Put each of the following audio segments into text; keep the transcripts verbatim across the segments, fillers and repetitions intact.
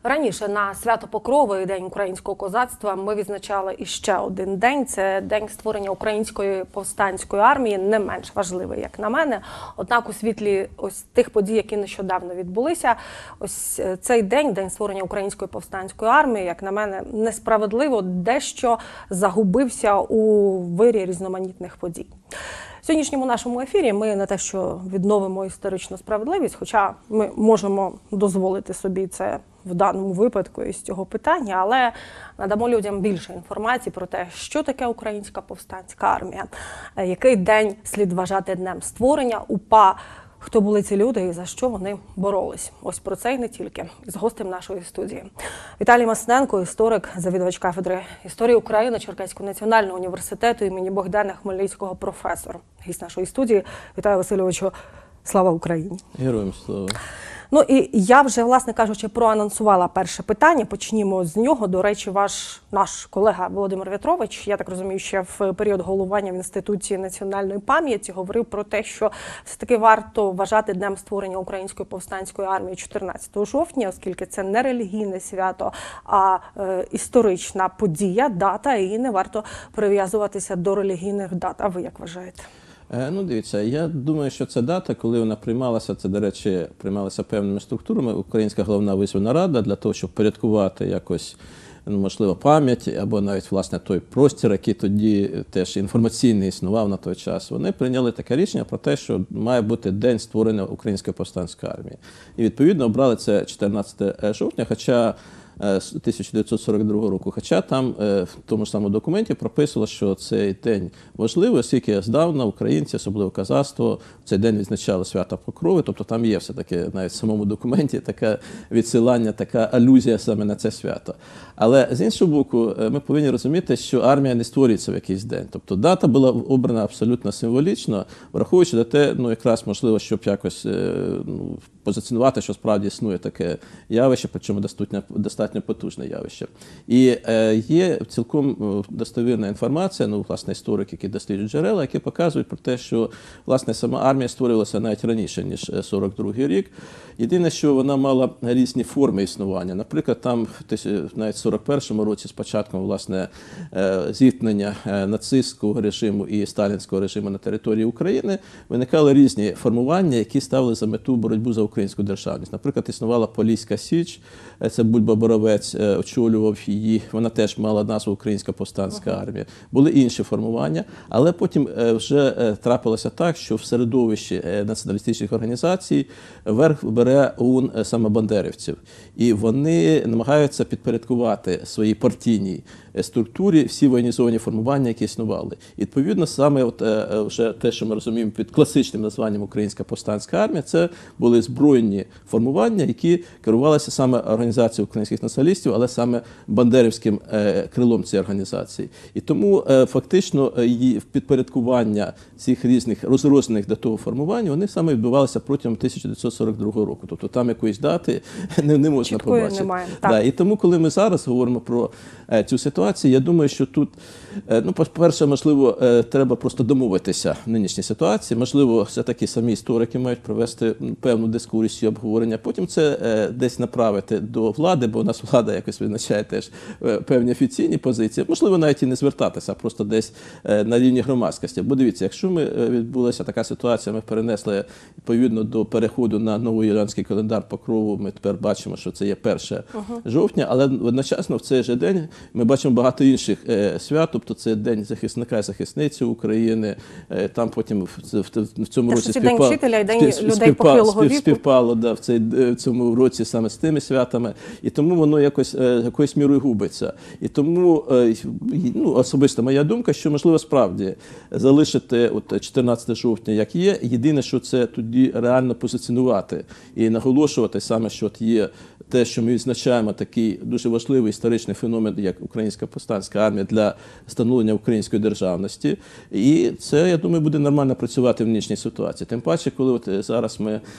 Раніше на свято Покрови, День українського козацтва, ми відзначали іще один день. Це День створення Української повстанської армії, не менш важливий, як на мене. Однак у світлі ось тих подій, які нещодавно відбулися, ось цей день, День створення Української повстанської армії, як на мене, несправедливо дещо загубився у вирі різноманітних подій. В сьогоднішньому нашому ефірі ми не те, що відновимо історичну справедливість, хоча ми можемо дозволити собі це в даному випадку із цього питання, але надамо людям більше інформації про те, що таке Українська повстанська армія, який день слід вважати днем створення УПА, хто були ці люди і за що вони боролись. Ось про це і не тільки. З гостем нашої студії. Віталій Масненко, історик, завідувач кафедри історії України Черкаського національного університету імені Богдана Хмельницького, професор. Гість нашої студії. Вітаю Васильовичу. Слава Україні! Героям слава! Ну і я вже, власне кажучи, проанонсувала перше питання. Почнімо з нього. До речі, ваш, наш колега Володимир В'ятрович, я так розумію, ще в період головування в Інституті національної пам'яті говорив про те, що все-таки варто вважати днем створення Української повстанської армії чотирнадцятого жовтня, оскільки це не релігійне свято, а е, історична подія, дата, і не варто прив'язуватися до релігійних дат. А ви як вважаєте? Ну, дивіться, я думаю, що ця дата, коли вона приймалася, це, до речі, приймалася певними структурами, Українська головна визвольна рада, для того, щоб порядкувати якось, ну, можливо, пам'ять, або навіть, власне, той простір, який тоді теж інформаційний існував на той час, вони прийняли таке рішення про те, що має бути день створення Української повстанської армії. І, відповідно, обрали це чотирнадцяте жовтня, хоча тисяча дев'ятсот сорок другого року. Хоча там в тому ж самому документі прописано, що цей день важливий, оскільки здавна українці, особливо козацтво, в цей день відзначали свято Покрови, тобто там є все-таки навіть в самому документі таке відсилання, така алюзія саме на це свято. Але з іншого боку, ми повинні розуміти, що армія не створюється в якийсь день. Тобто дата була обрана абсолютно символічно, враховуючи на те, ну якраз можливо, щоб якось ну, позиціонувати, що справді існує таке явище, причому достатньо, достатньо потужне явище. І е, є цілком достовірна інформація, ну, власне, історики, які досліджують джерела, які показують про те, що, власне, сама армія створювалася навіть раніше, ніж сорок другий рік. Єдине, що вона мала різні форми існування. Наприклад, там навіть в сорок першому році з початком, власне, зіткнення нацистського режиму і сталінського режиму на території України виникали різні формування, які ставили за мету боротьбу за українську державність. Наприклад, існувала Поліська Січ, це Бульба-Боровець очолював її, вона теж мала назву Українська повстанська армія. Були інші формування, але потім вже трапилося так, що в середовищі націоналістичних організацій верх бере ОУН саме бандерівців. І вони намагаються підпорядкувати своїй партійній структурі всі воєнізовані формування, які існували. І, відповідно, саме от, вже те, що ми розуміємо під класичним названням Українська повстанська армія, це були збройні формування, які керувалися саме організацією українських націоналістів, але саме бандерівським крилом цієї організації. І тому фактично підпорядкування цих різних розрознених до того формувань, вони саме відбувалися протягом тисяча дев'ятсот сорок другого року. Тобто там якоїсь дати не, не можна Чіткої побачити. Немає. Да, і тому, коли ми зараз говоримо про цю ситуацію, я думаю, що тут, ну, по-перше, можливо, треба просто домовитися в нинішній ситуації. Можливо, все-таки самі історики мають провести певну дискусію, обговорення. Потім це десь направити до влади, бо у нас влада якось визначає теж певні офіційні позиції. Можливо, навіть і не звертатися, а просто десь на рівні громадськості. Бо дивіться, якщо ми відбулася така ситуація, ми перенесли відповідно до переходу на новоюліанський календар Покрову, ми тепер бачимо, що це є перше жовтня, але одночасно в цей же день ми бачимо багато інших е, свят, тобто це День захисника і захисниці України, е, там потім в, в, в цьому році співпало, День вчителя і День людей співпало, похилого віку. Співпало, да, в, цей, в цьому році саме з тими святами, і тому воно якось е, якоюсь мірою губиться. І тому е, ну, особиста моя думка, що можливо справді залишити от чотирнадцяте жовтня як є, єдине, що це тоді реально позиціонувати і наголошувати саме, що от є те, що ми відзначаємо такий дуже важливий історичний феномен, як Українська повстанська армія для встановлення української державності. І це, я думаю, буде нормально працювати в нинішній ситуації. Тим паче, коли от зараз ми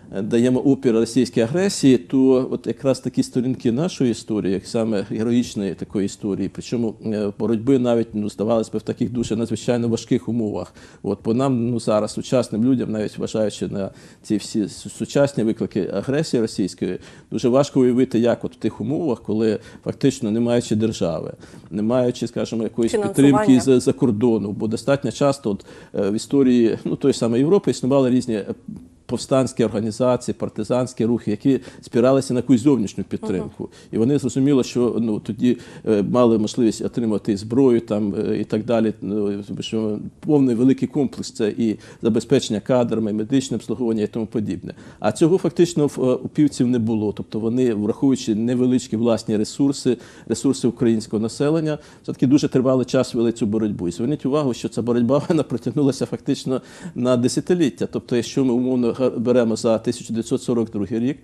даємо опір російській агресії, то от якраз такі сторінки нашої історії, як саме героїчної такої історії, причому боротьби навіть, ну, здавалось би, в таких дуже надзвичайно важких умовах. От, бо нам, ну, зараз, сучасним людям, навіть вважаючи на ці всі сучасні виклики агресії російської, дуже важко уявити, як от в тих умовах, коли фактично не маючи держави, не маючи, скажімо, якоїсь підтримки з-за кордону, бо достатньо часто от, в історії, ну, тої самої Європи існували різні повстанські організації, партизанські рухи, які спиралися на якусь зовнішню підтримку. Uh-huh. І вони зрозуміли, що, ну, тоді е, мали можливість отримати зброю там, е, і так далі. Ну, що повний великий комплекс це і забезпечення кадрами, і медичне обслуговування і тому подібне. А цього фактично в, у півців не було. Тобто вони, враховуючи невеличкі власні ресурси, ресурси українського населення, все-таки дуже тривалий час вели цю боротьбу. І зверніть увагу, що ця боротьба вона протягнулася фактично на десятиліття. Тобто, якщо ми умовно беремо за тисяча дев'ятсот сорок другий рік,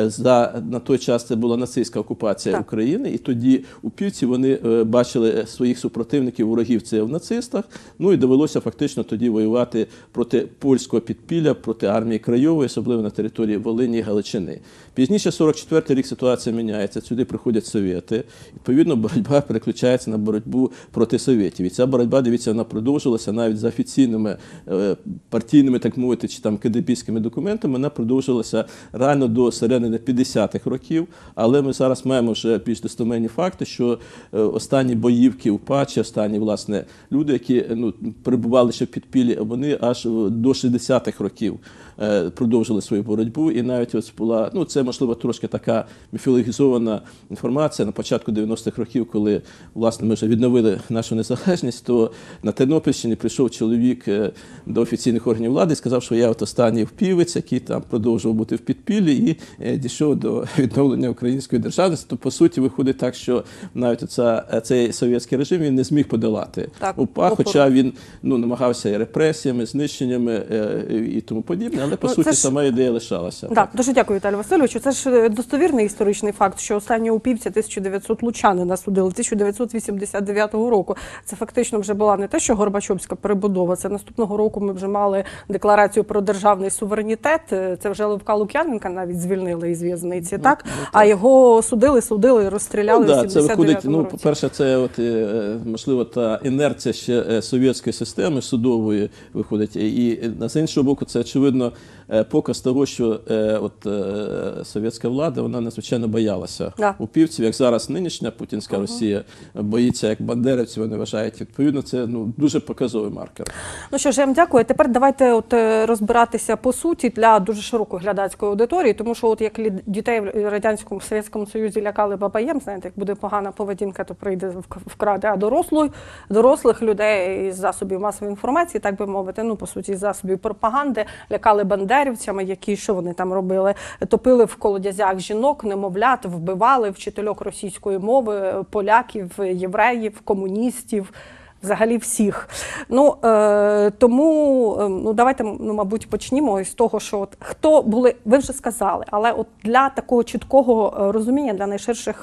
за, на той час це була нацистська окупація так. України, і тоді упівці вони бачили своїх супротивників, ворогів це в нацистах, ну і довелося фактично тоді воювати проти польського підпілля, проти армії Краєвої, особливо на території Волині і Галичини. Пізніше, сорок четвертий рік, ситуація міняється, сюди приходять совєти, відповідно, боротьба переключається на боротьбу проти совєтів. І ця боротьба, дивіться, вона продовжилася навіть за офіційними партійними, так мовити, чи там кадебістськими документами, вона продовжилася реально до середини п'ятдесятих років, але ми зараз маємо вже більш достовірні факти, що останні боївки УПА, чи останні, власне, люди, які, ну, перебували ще в підпіллі, вони аж до шістдесятих років продовжили свою боротьбу, і навіть ось була, ну, це, можливо, трошки така міфологізована інформація на початку дев'яностих років, коли, власне, ми вже відновили нашу незалежність, то на Тернопільщині прийшов чоловік до офіційних органів влади і сказав, що я от останній впівець, який там продовжував бути в підпіллі і дійшов до відновлення української державності. То, по суті, виходить так, що навіть оця, цей совєтський режим він не зміг подолати УПА, хоча він, ну, намагався і репресіями, знищеннями і тому подібне, але, по ну, суті, ж... сама ідея лишалася. Да, так, дуже дякую, Віталію Васильовичу. Це ж достовірний історичний факт, що останні упівці тисяча дев'ятсот лучанина судили тисяча дев'ятсот вісімдесят дев'ятого року. Це фактично вже була не те, що Горбачовська перебудова, це наступного року ми вже мали декларацію про державний суверенітет. Це вже Левка Лук'яненка навіть звільнили із в'язниці, ну, так? Ну, так? А його судили, судили, розстріляли ну, да, в сімдесят дев'ятому році. Ну, по-перше, це, от, можливо, та інерція ще совєтської системи судової виходить. І, з іншого боку, це, очевидно, показ того, що от, совєтська влада, вона надзвичайно боялася да. упівців, як зараз нинішня путінська uh-huh. Росія боїться, як бандерівці, вони вважають. Відповідно, це, ну, дуже показовий маркер. Ну що ж, я вам дякую. Тепер давайте от розбиратися по суті для дуже широкої глядацької аудиторії, тому що от як дітей в Радянському Совєтському Союзі лякали бабаєм, знаєте, як буде погана поведінка, то прийде вкраде, а дорослих, дорослих людей із засобів масової інформації, так би мовити, ну, по суті, із засобів пропаганди, лякали бандерівцями, які, що вони там робили, топили в колодязях жінок, немовлят, вбивали вчительок російської мови, поляків, євреїв, комуністів, взагалі всіх. Ну, е, тому, ну, давайте, ну, мабуть, почнімо з того, що от, хто були, ви вже сказали, але от для такого чіткого розуміння, для найширших,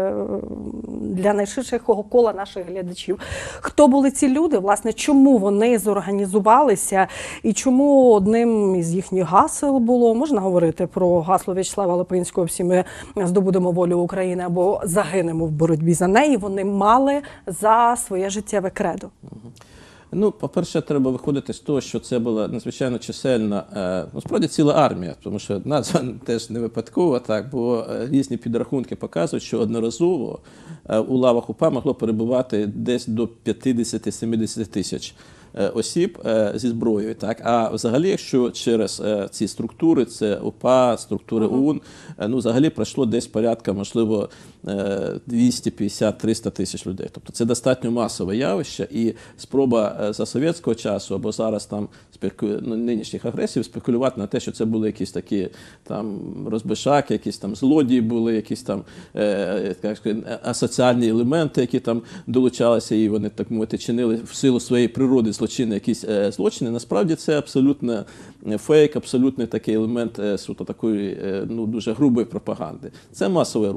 для найширшого кола наших глядачів, хто були ці люди, власне, чому вони зорганізувалися і чому одним із їхніх гасел було, можна говорити про гасло В'ячеслава Липинського «Всі ми здобудемо волю України» або «Загинемо в боротьбі за неї», вони мали за своє життєве кредо. Ну, по-перше, треба виходити з того, що це була надзвичайно чисельна, ну, справді, ціла армія, тому що назва теж не випадкова, так, бо різні підрахунки показують, що одноразово у лавах УПА могло перебувати десь до п'ятдесят-сімдесят тисяч осіб зі зброєю. Так? А взагалі, якщо через ці структури, це УПА, структури ОУН, ну, взагалі пройшло десь порядка, можливо, двісті п'ятдесят - триста тисяч людей. Тобто це достатньо масове явище, і спроба за совєтського часу або зараз там спеку... ну, нинішніх агресів спекулювати на те, що це були якісь такі там розбишаки, якісь там злодії були, якісь там е, асоціальні елементи, які там долучалися, і вони, так мовити, чинили в силу своєї природи злочини, якісь е, злочини. Насправді це абсолютно фейк, абсолютний такий елемент е, суто такої е, ну, дуже грубої пропаганди. Це масовий рух.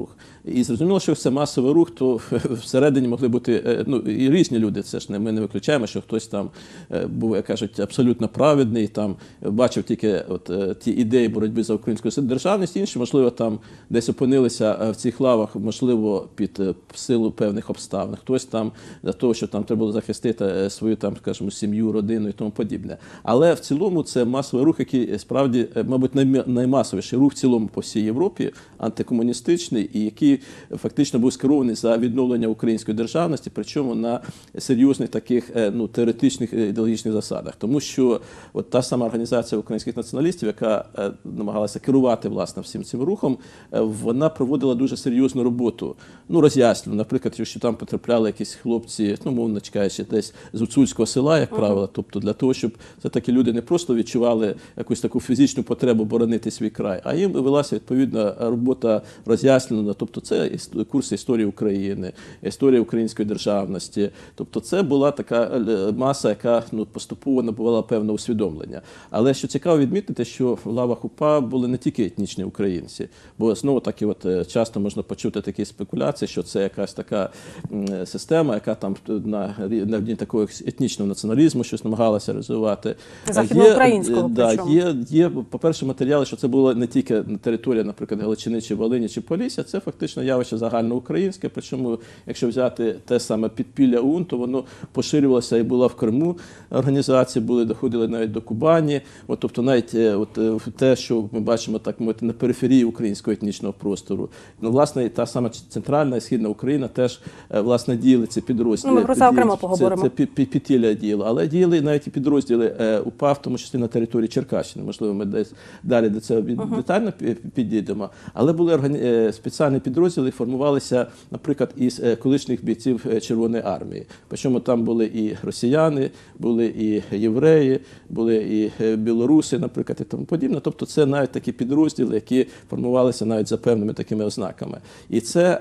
І зрозуміло, що це масовий рух, то всередині могли бути ну, і різні люди. Це ж не ми не виключаємо, що хтось там був, як кажуть, абсолютно праведний, там бачив тільки от, ті ідеї боротьби за українську державність, інші, можливо, там десь опинилися в цих лавах, можливо, під силу певних обставин. Хтось там для того, що там треба було захистити свою там, скажімо, сім'ю, родину і тому подібне. Але в цілому це масовий рух, який справді, мабуть, наймасовіший рух в цілому по всій Європі, антикомуністичний, і який фактично був скерований за відновлення української державності, причому на серйозних таких ну, теоретичних ідеологічних засадах. Тому що от та сама організація українських націоналістів, яка намагалася керувати власне всім цим рухом, вона проводила дуже серйозну роботу. Ну, роз'яснювала, наприклад, якщо там потрапляли якісь хлопці, ну, мовно чекаючи, десь з гуцульського села, як правило, тобто для того, щоб все-таки люди не просто відчували якусь таку фізичну потребу боронити свій край, а їм велася відповідна робота роз'яснена, тобто це курси історії України, історія української державності, тобто це була така маса, яка ну, поступово набувала певне усвідомлення. Але що цікаво відмітити, що в лавах УПА були не тільки етнічні українці, бо знову таки от часто можна почути такі спекуляції, що це якась така система, яка там на рівні такого етнічного націоналізму щось намагалася розвивати. Західноукраїнського, да, причому. Є, є, по-перше, матеріали, що це було не тільки на території, наприклад, Галичини, чи Волині, чи Полісся, це фактично явище загальноукраїнське, причому, якщо взяти те саме підпілля ОУН, то воно поширювалося і було в Криму, організації були, доходили навіть до Кубані, от, тобто навіть от, те, що ми бачимо, так мовити, на периферії українського етнічного простору. Ну, власне, і та сама центральна і східна Україна теж, власне, діяли ці підрозділи. Ну, ми про це окремо поговоримо. Це, це підпілля діяло, але діяли навіть і підрозділи УПА, в тому числі на території Черкащини. Можливо, ми десь далі до цього uh-huh. детально підійдемо. Але були органі... спеціальні підрозділи, формувалися, наприклад, із колишніх бійців Червоної армії. Причому там були і росіяни, були і євреї, були і білоруси, наприклад, і тому подібне. Тобто це навіть такі підрозділи, які формувалися навіть за певними такими ознаками. І це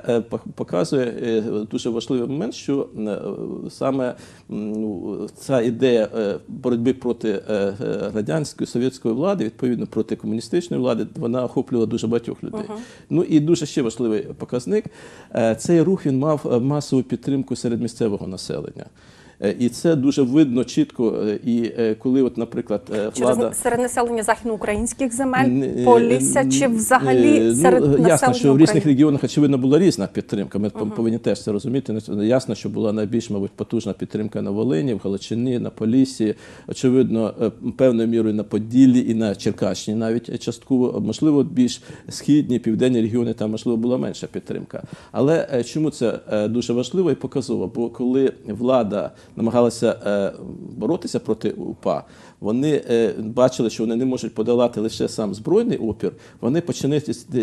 показує дуже важливий момент, що саме ну, ця ідея боротьби проти радянської, совєтської влади, відповідно проти комуністичної влади, вона охоплювала дуже багатьох людей. Uh-huh. Ну і дуже ще важливий показник, цей рух він мав масову підтримку серед місцевого населення. І це дуже видно чітко, і коли, от, наприклад, влада... Через серед населення західноукраїнських земель, Полісся, чи взагалі серед ну, населення ясно, що України? в різних регіонах, очевидно, була різна підтримка, ми uh-huh. повинні теж це розуміти. Ясно, що була найбільш, мабуть, потужна підтримка на Волині, в Галичині, на Поліссі, очевидно, певною мірою на Поділлі і на Черкащині навіть частково, можливо, більш східні, південні регіони, там, можливо, була менша підтримка. Але чому це дуже важливо і показово? Бо коли влада намагалися е, боротися проти УПА, вони е, бачили, що вони не можуть подолати лише сам збройний опір, вони почали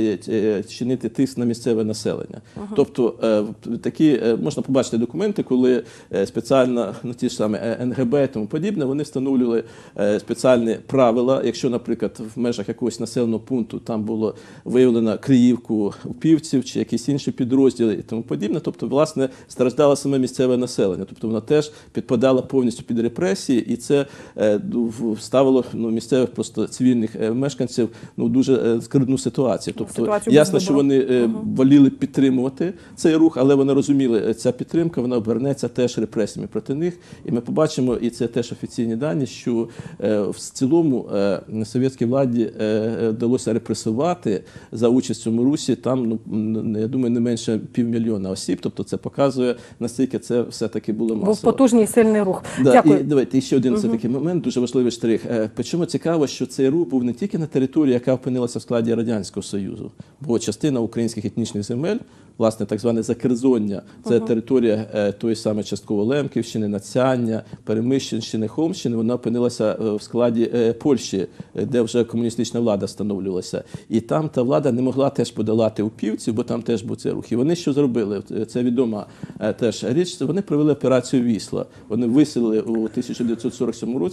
е, чинити тиск на місцеве населення. Uh-huh. Тобто е, такі, е, можна побачити документи, коли е, спеціально, ну, ті ж самі ен ге бе і тому подібне, вони встановлювали е, спеціальні правила, якщо, наприклад, в межах якогось населеного пункту там було виявлено криївку упівців чи якісь інші підрозділи і тому подібне, тобто, власне, страждало саме місцеве населення. Тобто воно теж підпадала повністю під репресії, і це е, ставило ну, місцевих просто цивільних е, мешканців ну, дуже е, скрутну ситуацію. Тобто Ситуацію ясно, що вони е, uh-huh. воліли підтримувати цей рух, але вони розуміли, ця підтримка, вона обернеться теж репресіями проти них. І ми побачимо, і це теж офіційні дані, що е, в цілому е, совєтській владі е, вдалося репресувати за участь в цьому русі, там, ну, я думаю, не менше півмільйона осіб. Тобто це показує, наскільки це все-таки було масово. Був потужний сильний рух. Да, Дякую. І давайте ще один uh-huh. такий момент, дуже важливий штрих. Причому цікаво, що цей рух був не тільки на території, яка опинилася в складі Радянського Союзу, бо частина українських етнічних земель, власне, так зване Закерзоння, це uh-huh. територія е, тої саме частково Лемківщини, Нацяння, Перемишльщини, Холмщини, вона опинилася в складі е, Польщі, де вже комуністична влада встановлювалася. І там та влада не могла теж подолати упівців, бо там теж був цей рух. І вони що зробили? Це відома е, теж річ, вони провели операцію Вісла. Вони виселили у тисяча дев'ятсот сорок сьомому році фактично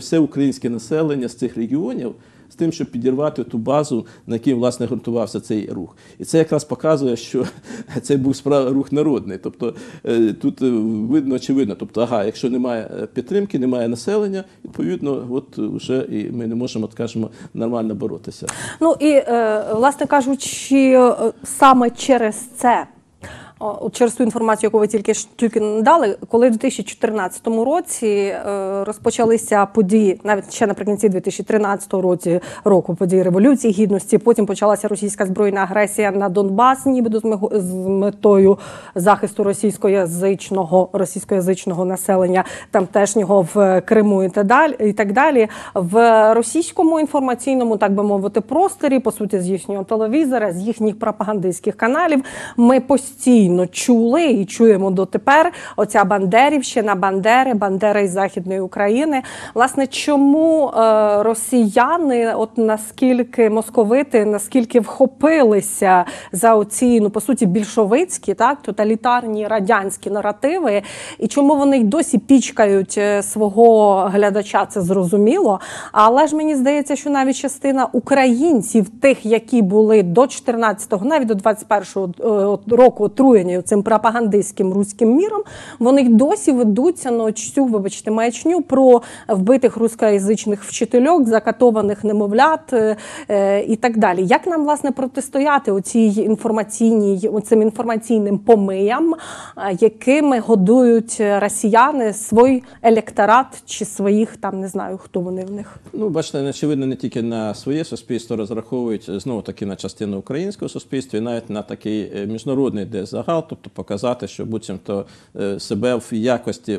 все українське населення з цих регіонів, з тим, щоб підірвати ту базу, на якій, власне, ґрунтувався цей рух. І це якраз показує, що це був справа рух народний. Тобто тут видно, очевидно, тобто, ага, якщо немає підтримки, немає населення, відповідно, от вже і ми не можемо, скажімо, нормально боротися. Ну і, власне кажучи, саме через це, через ту інформацію, яку ви тільки тільки надали, коли в дві тисячі чотирнадцятому році е, розпочалися події, навіть ще наприкінці дві тисячі тринадцятого році, року події Революції Гідності, потім почалася російська збройна агресія на Донбас, нібито з, з метою захисту російськоязичного, російськоязичного населення тамтешнього в Криму і так далі, і так далі. В російському інформаційному, так би мовити, просторі, по суті, з їхнього телевізора, з їхніх пропагандистських каналів, ми постійно чули і чуємо дотепер оця бандерівщина, бандери, бандери із Західної України. Власне, чому е, росіяни, от наскільки московити, наскільки вхопилися за оці, ну, по суті, більшовицькі, так, тоталітарні радянські наративи, і чому вони й досі пічкають свого глядача, це зрозуміло. Але ж мені здається, що навіть частина українців, тих, які були до чотирнадцятого, навіть до двадцять першого року отруєні цим пропагандистським руським міром, вони й досі ведуться на цю, вибачте, маячню про вбитих рускоязичних вчительок, закатованих немовлят е, і так далі. Як нам, власне, протистояти оцій інформаційній, оцим інформаційним помиям, якими годують росіяни свій електорат чи своїх, там, не знаю, хто вони в них? Ну, бачите, очевидно, не тільки на своє суспільство розраховують, знову-таки, на частину українського суспільства і навіть на такий міжнародний де загал, тобто показати, що буцімто себе в якості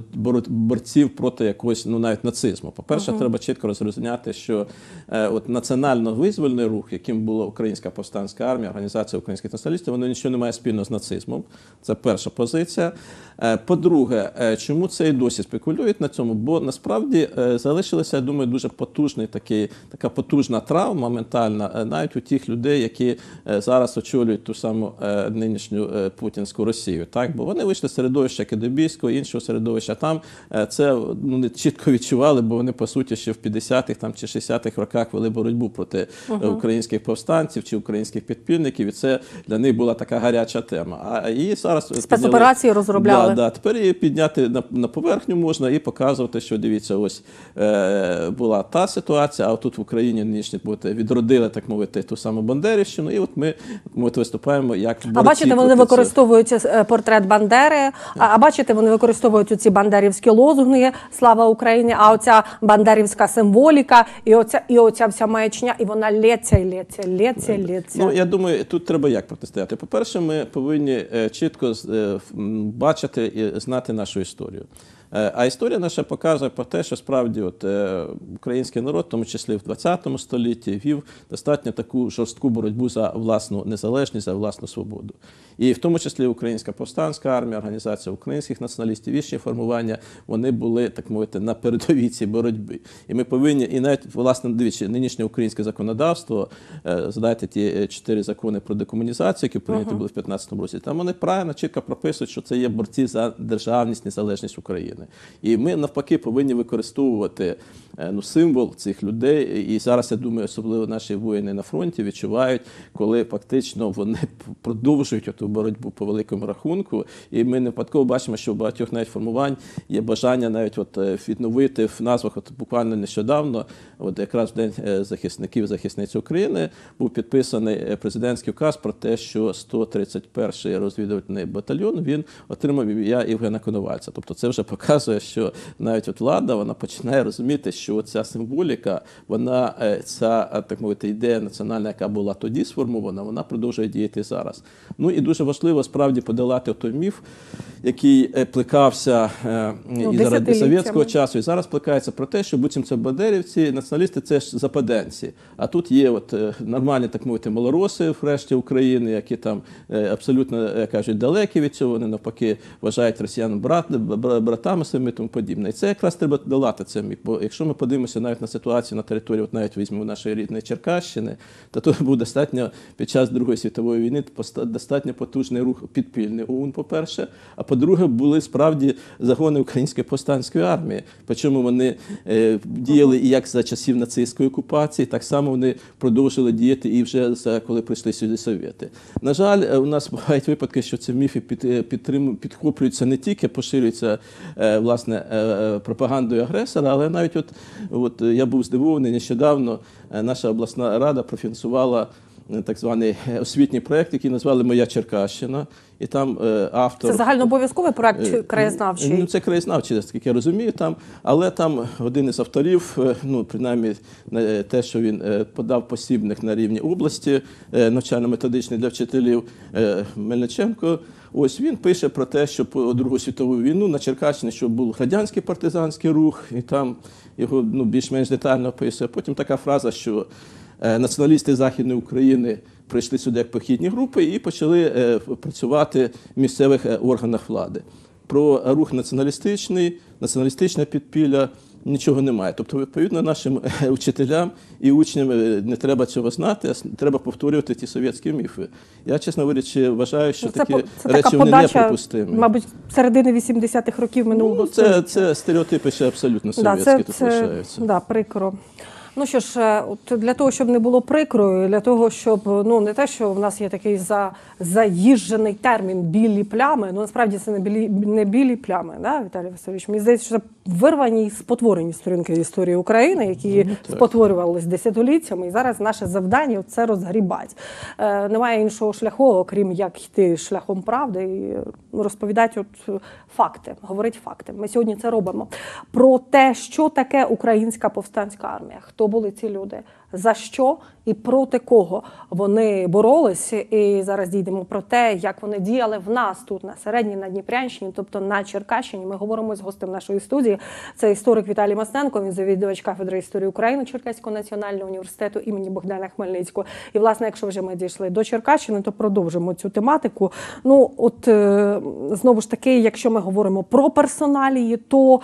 борців проти якогось, ну, навіть нацизму. По-перше, uh-huh. треба чітко розрізняти, що е, от національно-визвольний рух, яким була Українська повстанська армія, Організація українських націоналістів, воно нічого не має спільного з нацизмом. Це перша позиція. Е, по-друге, е, чому це і досі спекулюють на цьому? Бо насправді е, залишилася, я думаю, дуже потужний такий, така потужна травма ментальна, е, навіть у тих людей, які е, зараз очолюють ту саму е, нинішню е, путінську Росію. Так? Бо вони вийшли з середовища кадебійського, іншого середовища. Там е, це, ну, не чітко відчували, бо вони, по суті, ще в п'ятдесятих там, чи шістдесятих роках вели боротьбу проти uh-huh. українських повстанців чи українських підпільників, і це для них була така гаряча тема. А її зараз спецоперації розробляли. Да, да. Тепер її підняти на, на поверхню можна і показувати, що, дивіться, ось е, була та ситуація, а тут в Україні нинішні відродили, так мовити, ту саму Бандерівщину, і от ми, ми от виступаємо як борці. А бачите, вони використовують портрет Бандери, а, а бачите, вони використовують ці бандерівські лозунги «Слава Україні», а оця бандерівська символіка, і оця, і оця вся маячня, і вона лється, і лється, лється, лється. Ну, я думаю, тут треба як протистояти. По-перше, ми повинні чітко бачити і знати нашу історію. А історія наша показує про те, що справді от, е, український народ, в тому числі в двадцятому столітті, вів достатньо таку жорстку боротьбу за власну незалежність, за власну свободу. І в тому числі Українська повстанська армія, Організація українських націоналістів, інші формування, вони були, так мовити, на передовій цій боротьби. І ми повинні, і навіть, власне, дивіться, нинішнє українське законодавство, е, згадайте ті чотири закони про декомунізацію, які прийняті uh-huh. були в п'ятнадцятому році, там вони правильно, чітко прописують, що це є борці за державність, незалежність України. І ми, навпаки, повинні використовувати, ну, символ цих людей. І зараз, я думаю, особливо наші воїни на фронті відчувають, коли фактично вони продовжують ту боротьбу по великому рахунку. І ми не випадково бачимо, що у багатьох навіть формувань є бажання навіть от відновити в назвах. От буквально нещодавно, от якраз в День захисників і захисниць України, був підписаний президентський указ про те, що сто тридцять перший розвідувальний батальйон, він отримав ім'я Євгена Коновальця. Тобто це вже показує, що навіть от влада, вона починає розуміти, що ця символіка, вона, ця, так мовити, ідея національна, яка була тоді сформована, вона продовжує діяти зараз. Ну і дуже важливо справді подолати той міф, який плекався ну, і заради совєтського часу, і зараз плекається про те, що буцімто бандерівці, націоналісти – це ж западенці. А тут є от нормальні, так мовити, малороси в решті України, які там абсолютно, як кажуть, далекі від цього, вони навпаки вважають росіян брат, братами своїми і тому подібне. І це якраз треба долати це міф. Бо якщо ми подивимося навіть на ситуацію на території, от навіть візьмемо нашої рідної Черкащини, то тут був достатньо під час Другої світової війни достатньо потужний рух підпільний ОУН, по-перше, а по по-друге, були справді загони Української повстанської армії. Причому вони е, діяли і як за часів нацистської окупації, так само вони продовжили діяти і вже за коли прийшли сюди совєти. На жаль, у нас бувають випадки, що ці міфи під, підтрим, підхоплюються не тільки, поширюються е, власне е, пропагандою агресора, але навіть от, от я був здивований нещодавно. Наша обласна рада профінансувала так званий освітній проєкт, який назвали «Моя Черкащина». І там е, автор... Це загальнообов'язковий проект чи краєзнавчий? Ну, це краєзнавчий, наскільки я розумію, там, але там один із авторів, ну, принаймні те, що він подав посібник на рівні області, навчально-методичний для вчителів, Мельниченко, ось він пише про те, що по Другу світову війну на Черкащині, що був радянський партизанський рух, і там його ну, більш-менш детально описує. Потім така фраза, що націоналісти Західної України прийшли сюди як похідні групи і почали е, працювати в місцевих органах влади. Про рух націоналістичний, націоналістичне підпілля нічого немає. Тобто, відповідно, нашим учителям і учням не треба цього знати, а треба повторювати ті совєтські міфи. Я, чесно говорячи, вважаю, що це, такі це речі така вони подача, неприпустимі. Мабуть, середини вісімдесятих років минулого ну, століття. це, це стереотипи ще абсолютно да, совєтські це, тут це, лишаються. Да, прикро. Ну що ж, от для того, щоб не було прикрою, для того, щоб, ну, не те, що в нас є такий за, заїжджений термін «білі плями», ну, насправді це не білі, не білі плями, да, Віталій Васильович? Мені здається, що це вирвані і спотворені сторінки історії України, які ну, спотворювалися десятиліттями, і зараз наше завдання – це розгрібати. Е, немає іншого шляху, окрім як йти шляхом правди і розповідати от факти, говорити факти. Ми сьогодні це робимо. Про те, що таке Українська повстанська армія, хто були ці люди, за що і проти кого вони боролись. І зараз дійдемо про те, як вони діяли в нас тут, на Середній, на Дніпрянщині, тобто на Черкащині. Ми говоримо з гостем нашої студії. Це історик Віталій Масненко, він завідувач кафедри історії України Черкаського національного університету імені Богдана Хмельницького. І, власне, якщо вже ми дійшли до Черкащини, то продовжимо цю тематику. Ну, от, знову ж таки, якщо ми говоримо про персоналії, то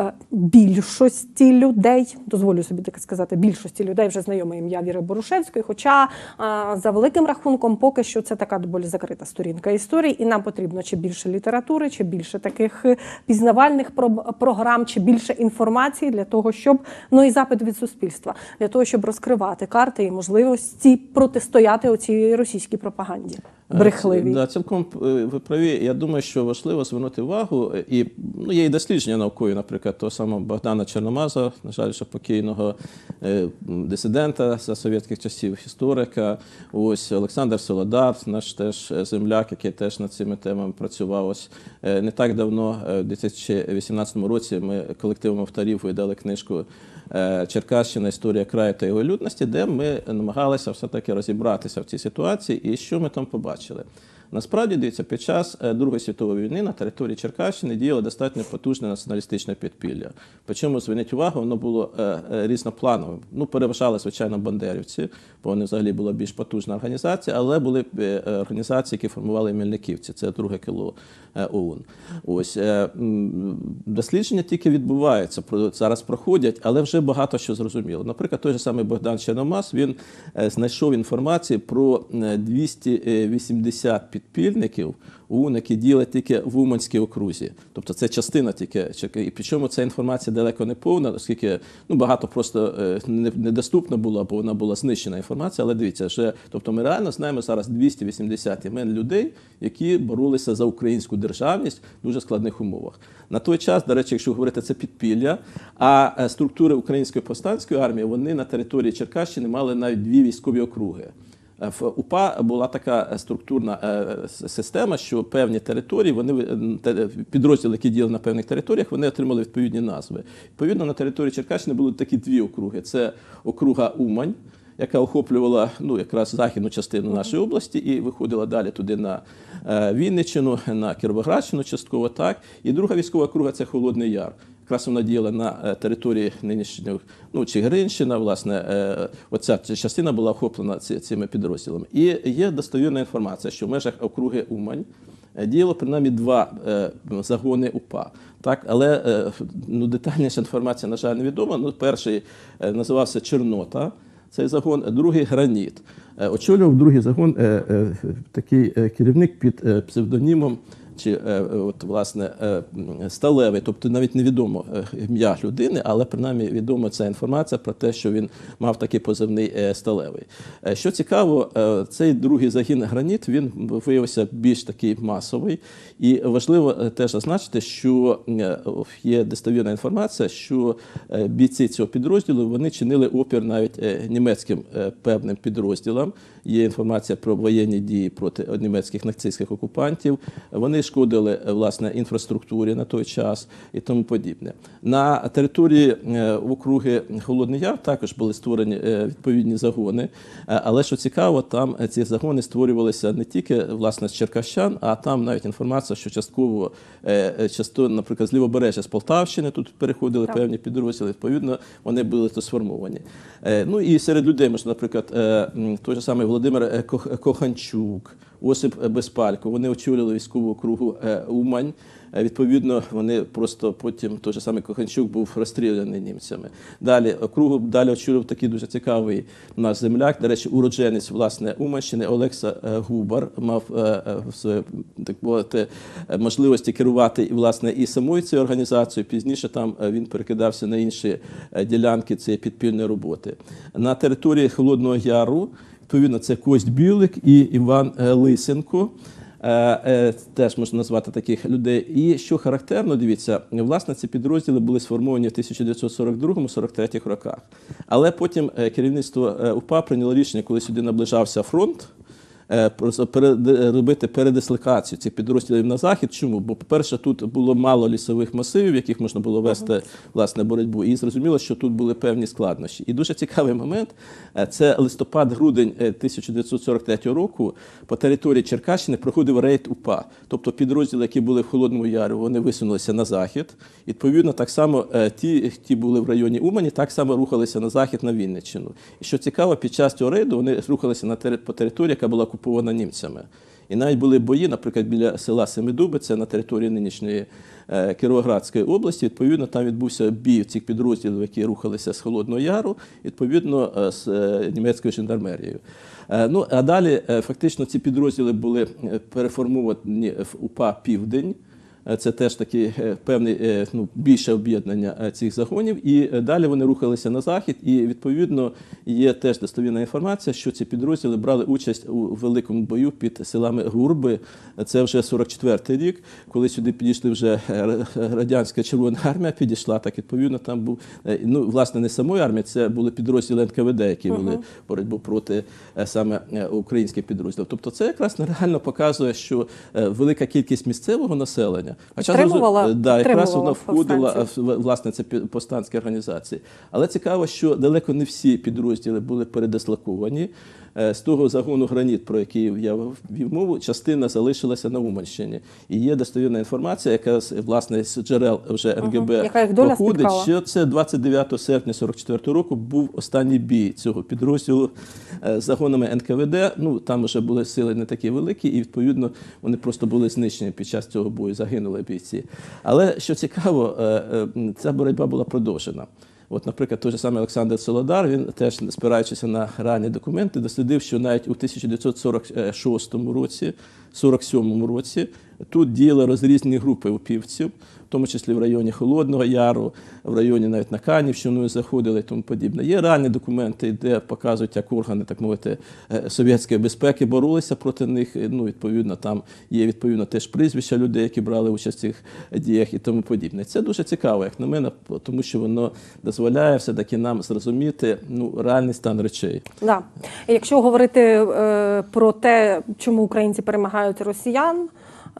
більшості людей, дозволю собі так сказати, більшості людей вже знайоме ім'я Віри Борушевської, хоча за великим рахунком поки що це така доволі закрита сторінка історії, і нам потрібно чи більше літератури, чи більше таких пізнавальних програм, чи більше інформації для того, щоб, ну і запит від суспільства, для того, щоб розкривати карти і можливості протистояти оцій російській пропаганді. Брехливі. Да, цілком ви праві. Я думаю, що важливо звернути увагу, і ну, є і дослідження наукові, наприклад, того самого Богдана Чорномаза, на жаль, ще покійного е, дисидента за совєтських часів, історика. Ось Олександр Солодар, наш теж земляк, який теж над цими темами працював. Ось е, не так давно, в дві тисячі вісімнадцятому році, ми колективом авторів видали книжку «Черкащина. Історія краю та його людності», де ми намагалися все-таки розібратися в цій ситуації і що ми там побачили. Насправді, дивіться, під час Другої світової війни на території Черкащини діяло достатньо потужне націоналістичне підпілля. Причому, зверніть увагу, воно було е, е, різноплановим. Ну, переважали, звичайно, бандерівці, бо вони взагалі була більш потужна організація, але були е, організації, які формували мельниківці, це друге кіло е, ОУН. Ось, е, дослідження тільки відбуваються, зараз проходять, але вже багато що зрозуміло. Наприклад, той же самий Богдан Чорномаз, він е, знайшов інформацію про двісті вісімдесят підпільників ОУН, які діяли тільки в Уманській окрузі. Тобто це частина тільки. І причому ця інформація далеко не повна, оскільки ну, багато просто недоступно було, бо вона була знищена інформація. Але дивіться, вже, тобто ми реально знаємо зараз двісті вісімдесят імен людей, які боролися за українську державність в дуже складних умовах. На той час, до речі, якщо говорити, це підпілля, а структури Української повстанської армії, вони на території Черкащини мали навіть дві військові округи. В УПА була така структурна система, що певні території, вони, підрозділи, які діяли на певних територіях, вони отримали відповідні назви. Відповідно, на території Черкащини були такі дві округи. Це округа Умань, яка охоплювала ну, якраз західну частину нашої області і виходила далі туди на Вінниччину, на Кіровоградщину частково, так. І друга військова округа – це Холодний Яр. Якраз вона діяла на території нинішньої, ну, Чигиринщина, власне, оця частина була охоплена цими підрозділами. І є достовірна інформація, що в межах округи Умань діяло принаймні два загони УПА. Так, але ну, детальніша інформація, на жаль, невідома. Ну, перший називався Чорнота, цей загон, другий Граніт. Очолював другий загон такий керівник під псевдонімом чи е, от, власне, е, сталевий, тобто навіть невідомо е, ім'я людини, але принаймні відома ця інформація про те, що він мав такий позивний е, сталевий. Е, що цікаво, е, цей другий загін «Граніт», він виявився більш такий масовий, і важливо е, теж зазначити, що е, є достовірна інформація, що е, бійці цього підрозділу, вони чинили опір навіть е, німецьким е, певним підрозділам. Є інформація про воєнні дії проти німецьких нацистських окупантів. Вони шкодили, власне, інфраструктурі на той час і тому подібне. На території округи Холодний Яр також були створені відповідні загони. Але, що цікаво, там ці загони створювалися не тільки, власне, з черкащан, а там навіть інформація, що частково, часто, наприклад, з Лівобережжя, з Полтавщини тут переходили так. певні підрозділи, відповідно, вони були то сформовані. Ну і серед людей, можна, наприклад, той же самий Володимир Коханчук, Осип Безпалько, вони очолювали військову округу Умань. Відповідно, вони просто потім, той же самий Коханчук був розстріляний німцями. Далі округу далі очолював такий дуже цікавий наш земляк, до речі, уродженець, власне, Уманщини, Олекса Губар, мав, так мовити, можливості керувати, власне, і самою цією організацією. Пізніше там він перекидався на інші ділянки цієї підпільної роботи. На території Холодного Яру, відповідно, це Кость Білик і Іван Лисенко. Теж можна назвати таких людей. І що характерно, дивіться, власне, ці підрозділи були сформовані в тисяча дев'ятсот сорок другому — сорок третьому роках. Але потім керівництво УПА прийняло рішення, коли сюди наближався фронт, робити передислокацію цих підрозділів на захід. Чому? Бо, по-перше, тут було мало лісових масивів, в яких можна було вести, власне, боротьбу. І зрозуміло, що тут були певні складнощі. І дуже цікавий момент – це листопад-грудень тисяча дев'ятсот сорок третього року по території Черкащини проходив рейд УПА. Тобто підрозділи, які були в Холодному Яру, вони висунулися на захід. Відповідно, так само ті, ті були в районі Умані, так само рухалися на захід, на Вінниччину. І що цікаво, під час цього рейду вони рухалися на тери, по території, яка була окупована німцями. І навіть були бої, наприклад, біля села Семидуби, це на території нинішньої е, Кіровоградської області. Відповідно, там відбувся бій цих підрозділів, які рухалися з Холодного Яру, відповідно, е, з е, німецькою жандармерією. Е, ну, а далі, е, фактично, ці підрозділи були переформовані в УПА «Південь». Це теж таке певне, ну, більше об'єднання цих загонів. І далі вони рухалися на захід. І, відповідно, є теж достовірна інформація, що ці підрозділи брали участь у великому бою під селами Гурби. Це вже сорок четвертий рік, коли сюди підійшли вже радянська Червона армія, підійшла, так, відповідно, там був, ну, власне, не самої армії, це були підрозділи ен ка ве де, які вели боротьбу проти саме українських підрозділів. Тобто це якраз реально показує, що велика кількість місцевого населення, хоча підтримувала, да, якраз вона підтримувала входила, власне, це повстанські організації. Але цікаво, що далеко не всі підрозділи були передислоковані. З того загону «Граніт», про який я вів мову, частина залишилася на Уманщині. І є достовірна інформація, яка, власне, з джерел вже ен ге бе uh-huh. проходить, що це двадцять дев'ятого серпня сорок четвертого року був останній бій цього підрозділу з загонами ен ка ве де. Ну, там вже були сили не такі великі, і, відповідно, вони просто були знищені під час цього бою, загинули бійці. Але, що цікаво, ця боротьба була продовжена. От, наприклад, той же самий Олександр Солодар, він теж, спираючись на ранні документи, дослідив, що навіть у тисяча дев'ятсот сорок шостому році, сорок сьомому році тут діяли розрізнені групи упівців, в тому числі в районі Холодного Яру, в районі навіть на Канівщину заходили і тому подібне. Є ранні документи, де показують, як органи, так мовити, совєтської безпеки боролися проти них. Ну, відповідно, там є, відповідно, теж прізвища людей, які брали участь в цих діях і тому подібне. Це дуже цікаво, як на мене, тому що воно дозволяє все-таки нам зрозуміти, ну, реальний стан речей. Да. Якщо говорити е, про те, чому українці перемагають росіян,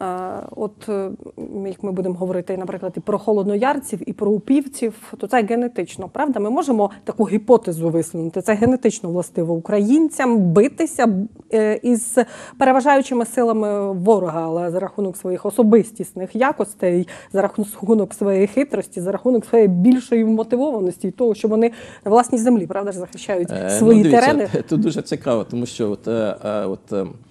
от як ми будемо говорити, наприклад, і про холодноярців, і про упівців, то це генетично, правда? Ми можемо таку гіпотезу висунути. Це генетично властиво українцям битися із переважаючими силами ворога, але за рахунок своїх особистісних якостей, за рахунок своєї хитрості, за рахунок своєї більшої вмотивованості і того, що вони на власній землі, правда ж, захищають свої ну, дивіться, терени. Тут дуже цікаво, тому що от, от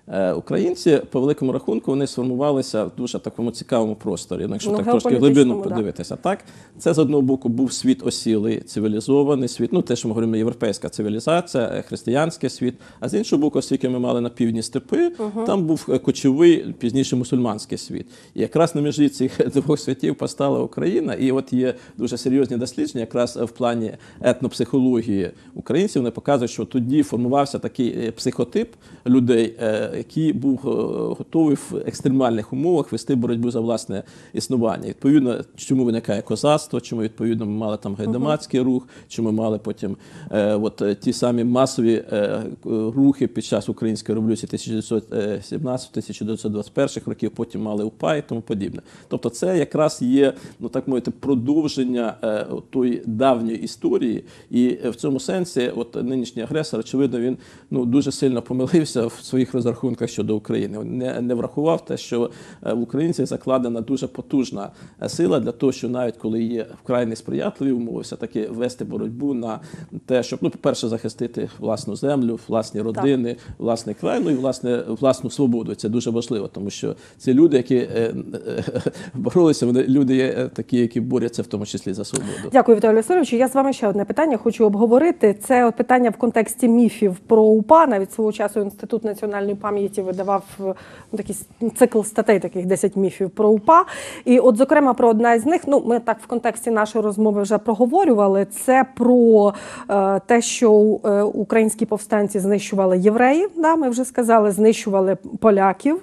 Українці, по великому рахунку, вони сформувалися в дуже такому цікавому просторі. Ну, якщо Ну, так трошки геополітичному, глибину да. подивитися. Так, це з одного боку був світ осілий, цивілізований світ, ну те, що ми говоримо, європейська цивілізація, християнський світ. А з іншого боку, оскільки ми мали на півдні степи, uh-huh. там був кочовий, пізніше мусульманський світ. І якраз на межі цих двох світів постала Україна. І от є дуже серйозні дослідження, якраз в плані етнопсихології українців, вони показують, що тоді формувався такий психотип людей, який був готовий в екстремальних умовах вести боротьбу за власне існування. Відповідно, чому виникає козацтво, чому, відповідно, ми мали там гайдамацький рух, чому ми мали потім е, от, ті самі масові е, рухи під час Української революції тисяча дев'ятсот сімнадцятого - тисяча дев'ятсот двадцять перших років, потім мали УПА і тому подібне. Тобто це якраз є, ну так мовити, продовження е, тої давньої історії, і в цьому сенсі от нинішній агресор, очевидно, він ну, дуже сильно помилився в своїх розрахунках щодо України. Не, не врахував те, що в українців закладена дуже потужна сила для того, що навіть коли є вкрай несприятливі умови, все-таки вести боротьбу на те, щоб, ну, по-перше, захистити власну землю, власні родини, так. власний край, ну і власне, власну свободу. Це дуже важливо, тому що ці люди, які е, е, боролися, вони люди є такі, які борються в тому числі за свободу. Дякую, Віталію Васильовичу. Я з вами ще одне питання хочу обговорити. Це от питання в контексті міфів про УПА. Навіть свого часу Інститут національної пам'яті видавав такий цикл статей, таких десять міфів про УПА. І от, зокрема, про одна із них, ну, ми так в контексті нашої розмови вже проговорювали, це про е, те, що е, українські повстанці знищували євреїв, да, ми вже сказали, знищували поляків.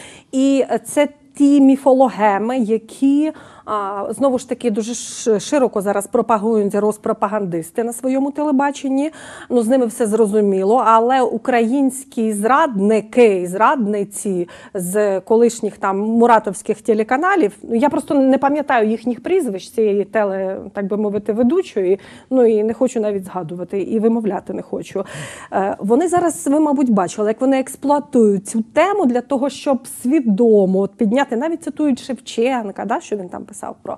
І це ті міфологеми, які, а, знову ж таки, дуже широко зараз пропагують розпропагандисти на своєму телебаченні. Ну, з ними все зрозуміло, але українські зрадники і зрадниці з колишніх там муратовських телеканалів, я просто не пам'ятаю їхніх прізвищ цієї теле, так би мовити, ведучої, ну і не хочу навіть згадувати, і вимовляти не хочу. Вони зараз, ви, мабуть, бачили, як вони експлуатують цю тему для того, щоб свідомо от підняти, навіть цитують Шевченка, да, що він там писав про,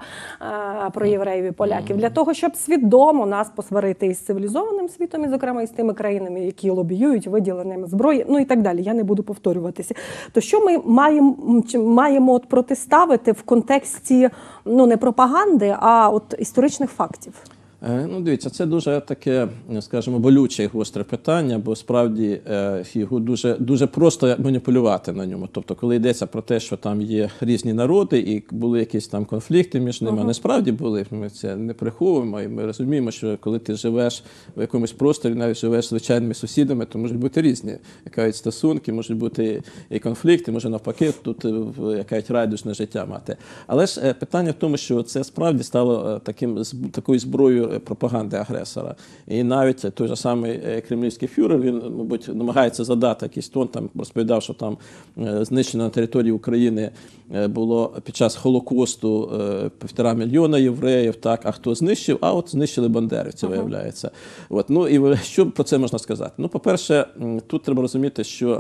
про євреїв і поляків, для того, щоб свідомо нас посварити із цивілізованим світом, і, зокрема, із тими країнами, які лобіюють виділенням зброї, ну і так далі. Я не буду повторюватися. То що ми маємо, маємо от протиставити в контексті, ну, не пропаганди, а от історичних фактів? Ну, дивіться, це дуже таке, скажімо, болюче і гостре питання, бо справді його дуже, дуже просто маніпулювати на ньому. Тобто, коли йдеться про те, що там є різні народи і були якісь там конфлікти між ними, uh-huh. а насправді були, ми це не приховуємо, і ми розуміємо, що коли ти живеш в якомусь просторі, навіть живеш з звичайними сусідами, то можуть бути різні якась стосунки, можуть бути і конфлікти, може навпаки, тут якась райдужне життя мати. Але ж питання в тому, що це справді стало таким, такою зброєю пропаганди агресора. І навіть той же самий кремлівський фюрер, він, мабуть, намагається задати якийсь тон, там розповідав, що там знищено на території України було під час Холокосту півтора мільйона євреїв, так, а хто знищив? А от знищили бандерівці, виявляється. Uh-huh. От, ну, і що про це можна сказати? Ну, по-перше, тут треба розуміти, що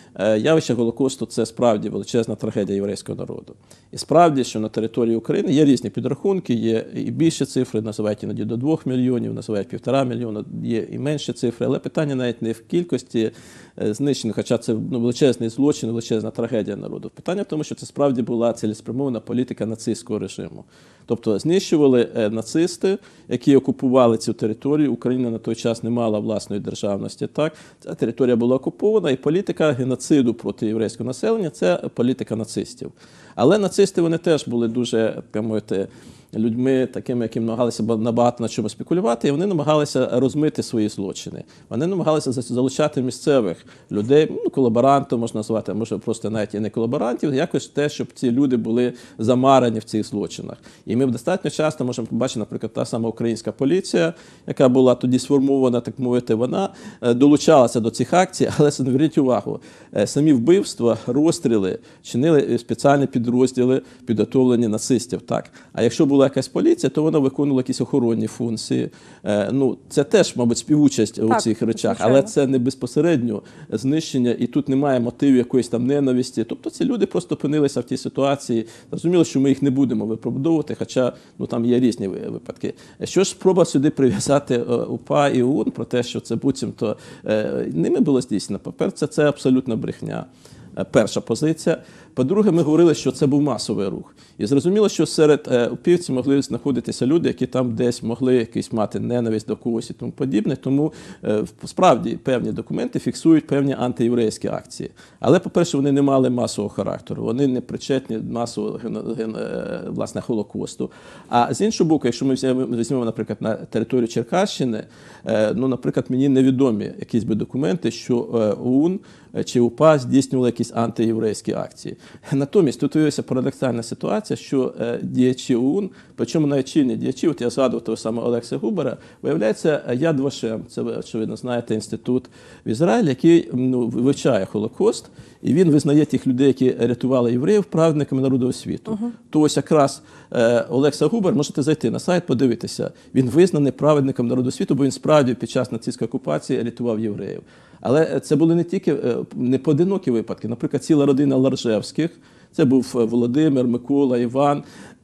явище Голокосту – це справді величезна трагедія єврейського народу. І справді, що на території України є різні підрахунки, є і більші цифри, називають іноді до двох мільйонів, називають півтора мільйона, є і менші цифри, але питання навіть не в кількості знищених, хоча це, ну, величезний злочин, величезна трагедія народу. Питання в тому, що це справді була цілеспрямована політика нацистського режиму. Тобто знищували нацисти, які окупували цю територію. Україна на той час не мала власної державності. Так? Ця територія була окупована, і політика геноциду проти єврейського населення – це політика нацистів. Але нацисти, вони теж були дуже, так мовити, людьми такими, які намагалися набагато на чому спекулювати, і вони намагалися розмити свої злочини. Вони намагалися залучати місцевих людей, ну, колаборантів можна назвати, а може просто навіть і не колаборантів, якось те, щоб ці люди були замарані в цих злочинах. І ми достатньо часто можемо побачити, наприклад, та сама українська поліція, яка була тоді сформована, так мовити, вона долучалася до цих акцій, але зверніть увагу, самі вбивства, розстріли чинили спеціальні підрозділи, підготовлені нацистів. Так? А якщо була якась поліція, то вона виконувала якісь охоронні функції. Ну, це теж, мабуть, співучасть так, у цих речах, звичайно. Але це не безпосередньо знищення, і тут немає мотивів якоїсь там ненависті. Тобто ці люди просто опинилися в тій ситуації, зрозуміло, що ми їх не будемо виправдовувати, хоча, ну, там є різні випадки. Що ж спроба сюди прив'язати УПА і ОУН про те, що це буцімто ними було здійснено? По-перше, це абсолютна брехня. Перша позиція. По-друге, ми говорили, що це був масовий рух. І зрозуміло, що серед е, упівців могли знаходитися люди, які там десь могли якийсь мати ненависть до когось і тому подібне. Тому е, справді певні документи фіксують певні антиєврейські акції. Але, по-перше, вони не мали масового характеру. Вони не причетні до масового власне, Холокосту. А з іншого боку, якщо ми візьмемо, наприклад, на територію Черкащини, е, ну, наприклад, мені невідомі якісь би документи, що ОУН чи УПА здійснювали якісь антиєврейські акції. Натомість тут виявилася парадоксальна ситуація, що діячі ОУН, причому навіть чинні діячі, от я згадував того самого Олекса Губера, виявляється, Яд Вашем, це ви, очевидно, знаєте, інститут в Ізраїлі, який ну, вивчає Холокост, і він визнає тих людей, які рятували євреїв, праведниками народу світу. Uh-huh. То ось якраз е, Олекса Губер, можете зайти на сайт, подивитися, він визнаний праведником народу світу, бо він справді під час нацистської окупації рятував євреїв. Але це були не тільки не поодинокі випадки. Наприклад, ціла родина Ларжевських, це був Володимир, Микола, Іван,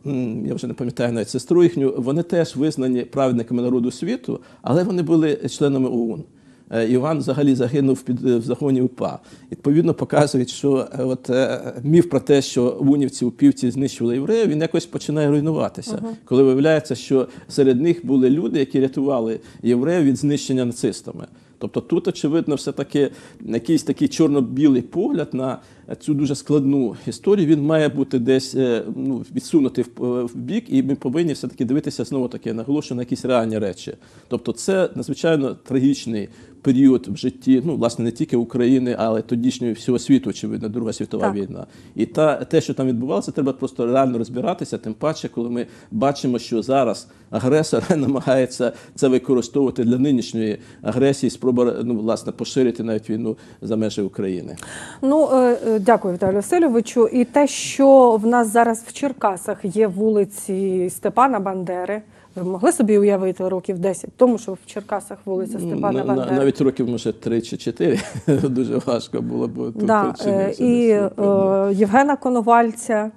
я вже не пам'ятаю навіть сестру їхню, вони теж визнані праведниками народу світу, але вони були членами ОУН. Іван взагалі загинув під, в загоні УПА. Відповідно, показують, що от, міф про те, що унівці, упівці знищували євреїв, він якось починає руйнуватися. Uh-huh. Коли виявляється, що серед них були люди, які рятували євреїв від знищення нацистами. Тобто тут, очевидно, все-таки якийсь такий чорно-білий погляд на цю дуже складну історію, він має бути десь ну, відсунутий в бік, і ми повинні все-таки дивитися, знову-таки, наголошую, на якісь реальні речі. Тобто це надзвичайно трагічний період в житті, ну, власне, не тільки України, але тодішньої всього світу, очевидно, Друга світова так. війна. І та, те, що там відбувалося, треба просто реально розбиратися, тим паче, коли ми бачимо, що зараз агресор намагається це використовувати для нинішньої агресії, спроба, ну, власне, поширити навіть війну за межі України. Ну, дякую, Віталію Васильовичу. І те, що в нас зараз в Черкасах є вулиці Степана Бандери, ви могли собі уявити років десять тому, що в Черкасах вулиця Степана на, Бандери? Навіть років, може, три чи чотири. Дуже важко було б тут да, і е, Євгена Коновальця,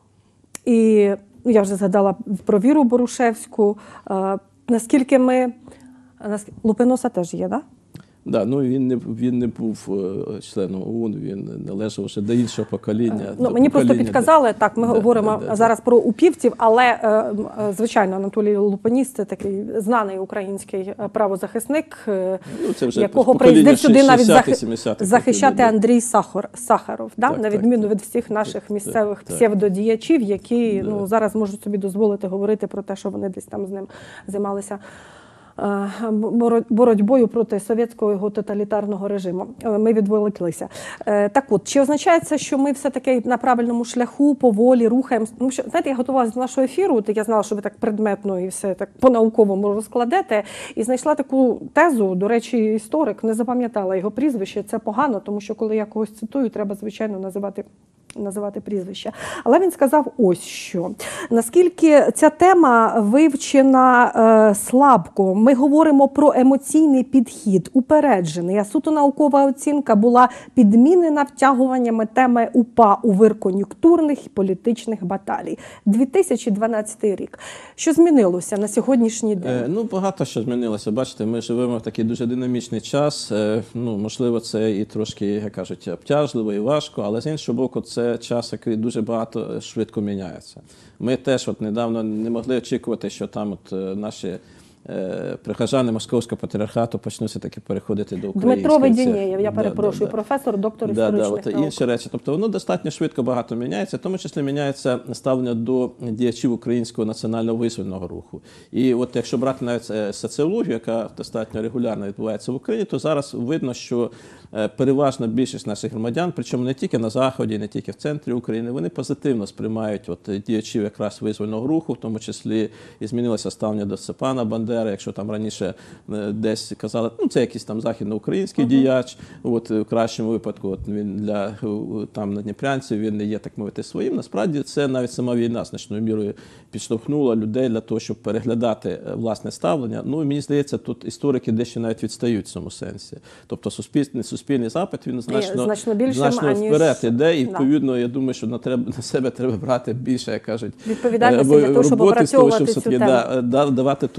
і ну, я вже згадала про Віру Борушевську. Е, наскільки ми... Наскільки, Лупиноса теж є, так? Да? Да, ну він не він не був членом ОУН, він належав вже до іншого покоління. Ну, мені просто підказали, так, ми да, говоримо да, да, зараз да. про упівців, але, звичайно, Анатолій Лупиніс – це такий знаний український правозахисник, ну, це вже якого приїздив сюди навіть захищати, захищати Андрій Сахар, Сахаров, да? так, на відміну так, від всіх наших так, місцевих так, псевдодіячів, які да. ну, зараз можуть собі дозволити говорити про те, що вони десь там з ним займалися боротьбою проти совєтського тоталітарного режиму. Ми відволіклися. Так от, чи означає це, що ми все-таки на правильному шляху, поволі рухаємося? Тому що, знаєте, я готувалася до нашого ефіру, я знала, що ви так предметно і все так по-науковому розкладете, і знайшла таку тезу, до речі, історик, не запам'ятала його прізвище, це погано, тому що коли я когось цитую, треба, звичайно, називати називати прізвище. Але він сказав ось що. Наскільки ця тема вивчена е, слабко, ми говоримо про емоційний підхід, упереджений, а суто наукова оцінка була підмінена втягуваннями теми УПА у вир кон'юнктурних і політичних баталій. дві тисячі дванадцятий рік. Що змінилося на сьогоднішній день? Е, ну, багато що змінилося. Бачите, ми живемо в такий дуже динамічний час. Е, ну, можливо, це і трошки, як кажуть, обтяжливо і важко, але з іншого боку, це час, який дуже багато швидко міняється. Ми теж от недавно не могли очікувати, що там от наші е, прихожани Московського патріархату почнуть таки переходити до української. Дмитро Ведінєєв, я перепрошую, да, да, професор, доктор да, історичних да, наук. Інші речі. Тобто воно достатньо швидко багато міняється, в тому числі міняється ставлення до діячів українського національного визвольного руху. І от якщо брати навіть соціологію, яка достатньо регулярно відбувається в Україні, то зараз видно, що переважна більшість наших громадян, причому не тільки на Заході, не тільки в центрі України, вони позитивно сприймають от діячів якраз визвольного руху, в тому числі і змінилося ставлення до Степана Бандери, якщо там раніше десь казали, ну це якийсь там західноукраїнський uh-huh. діяч, от в кращому випадку от він для там надніпрянців, він не є, так мовити, своїм. Насправді це навіть сама війна значною мірою підштовхнула людей для того, щоб переглядати власне ставлення. Ну, і мені здається, тут історики дещо навіть відстають в цьому сенсі. Тобто суспільний, суспільний запит, він значно, значно, більшим, значно аніж... вперед іде, і відповідно, да. я думаю, що на, треба, на себе треба брати більше, як кажуть, відповідальності для того, щоб опрацьовувати цю тему. Да, давати ту правдиву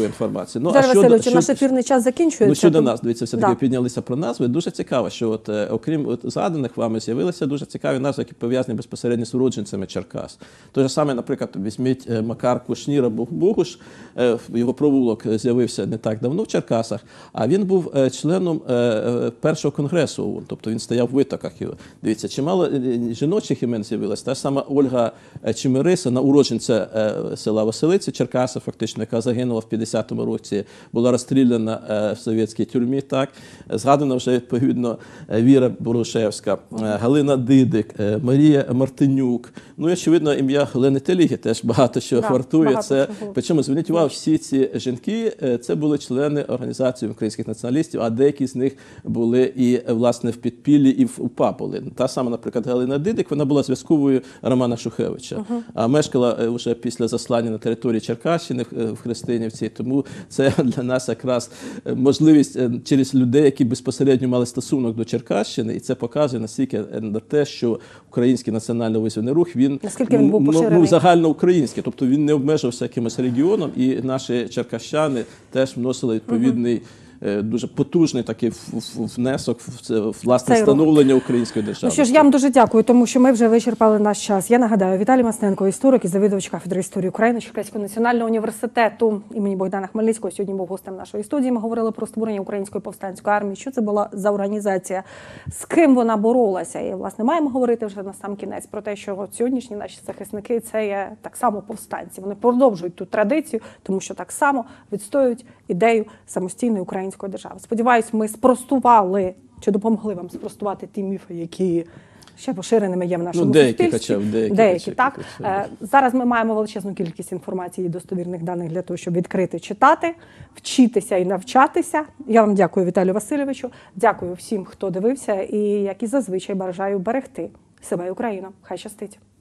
такої інформації. Ну, Віталій щодо- Васильович, щодо- наш ефірний час закінчується. Ну, щодо тому- нас, дивіться, все-таки Да. піднялися про назви. Дуже цікаво, що от, е, окрім от, згаданих вами, з'явилися дуже цікаві назви, які пов'язані безпосередньо з уродженцями Черкас. Той же саме, наприклад, візьміть е, Макар Кушнір або Богуш, е, його провулок з'явився не так давно в Черкасах, а він був е, членом е, е, першого конгресу ОУН, тобто він стояв в витоках. І, дивіться, чимало е, жіночих імен з'явилось. Та ж сама Ольга е, Чимириса, на уродженця е, села Василиці, Черкаси, фактично, яка загинула в п'ятдесятому році, була розстріляна е, в совєтській тюрмі. Так. Згадана вже, відповідно, е, Віра Борушевська, е, Галина Дидик, е, Марія Мартинюк. Ну і, очевидно, ім'я Олени Теліги теж багато що Да, вартує. багато Це, чого. причому, зверніть увагу, всі ці жінки, е, це були члени організації українських націоналістів, а деякі з них були і, е, власне, в підпіллі, і в УПА були. Та сама, наприклад, Галина Дидик, вона була зв'язковою Романа Шухевича, а мешкала е, вже після заслання на території Черкащини в- е, в Христинівці. Тому це для нас якраз е, можливість е, через людей, які безпосередньо мали стосунок до Черкащини, і це показує наскільки е, на те, що український національно-визвольний рух, він, Наскільки він був ну, поширений. ну, загальноукраїнський, тобто він не обмежився якимось регіоном, і наші черкащани теж вносили відповідний е, дуже потужний такий в- в- внесок в це в власне Цей рух. становлення української держави. Ну що ж, я вам дуже дякую, тому що ми вже вичерпали наш час. Я нагадаю, Віталій Масненко, історик і завідувач кафедри історії України Черкаського національного університету імені Богдана Хмельницького, сьогодні був гостем нашої студії. Ми говорили про створення Української повстанської армії. Що це була за організація, з ким вона боролася. І, власне, маємо говорити вже на сам кінець про те, що от сьогоднішні наші захисники – це є так само повстанці. Вони продовжують ту традицію, тому що так само відстоюють ідею самостійної української держави. Сподіваюсь, ми спростували, чи допомогли вам спростувати ті міфи, які ще поширеними є в нашому Ну, деякі суспільстві. хоча б, деякі деякі хоча б, так. хоча б. Е, Зараз ми маємо величезну кількість інформації і достовірних даних для того, щоб відкрити, читати, вчитися і навчатися. Я вам дякую, Віталію Васильовичу. Дякую всім, хто дивився, і, як і зазвичай, бажаю берегти себе і Україну. Хай щастить.